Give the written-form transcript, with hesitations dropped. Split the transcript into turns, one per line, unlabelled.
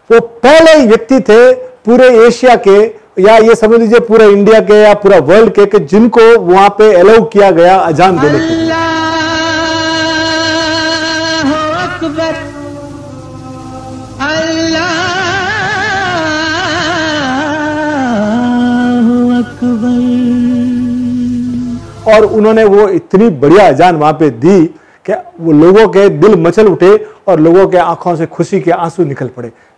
वो पहले ही व्यक्ति थे पूरे एशिया के, या ये समझ लीजिए पूरे इंडिया के या पूरा वर्ल्ड के, कि जिनको वहां पे अलाउ किया गया अजान देने के लिए। और उन्होंने वो इतनी बढ़िया अजान वहां पे दी कि वो लोगों के दिल मचल उठे और लोगों के आंखों से खुशी के आंसू निकल पड़े।